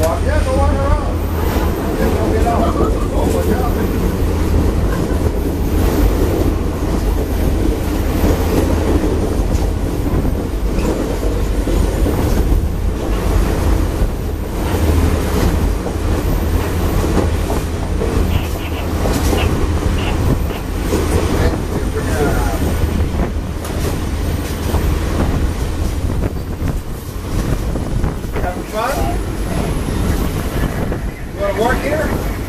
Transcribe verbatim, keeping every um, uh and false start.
walk. Yeah, go walk around. Just go get out. Oh my God. Having fun? You want to work here?